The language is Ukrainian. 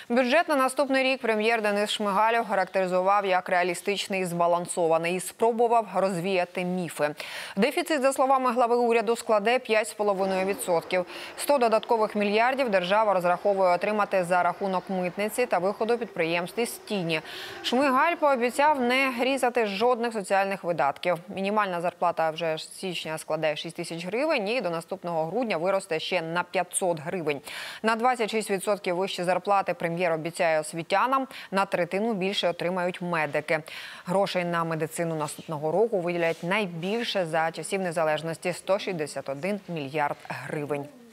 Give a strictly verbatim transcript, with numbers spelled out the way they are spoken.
Бюджет на наступний рік прем'єр Денис Шмигаль характеризував як реалістичний і збалансований і спробував розвіяти міфи. Дефіцит, за словами глави уряду, складе п'ять з половиною відсотків. сто додаткових мільярдів держава розраховує отримати за рахунок митниці та виходу підприємств із тіні. Шмигаль пообіцяв не різати жодних соціальних видатків. Мінімальна зарплата вже з січня складе шість тисяч гривень і до наступного грудня виросте ще на п'ятсот гривень. На двадцять шість відсотків вищі зарплати прем'єр Прем'єр обіцяє освітянам, на третину більше отримають медики. Грошей на медицину наступного року виділять найбільше за часів незалежності – сто шістдесят один мільярд гривень.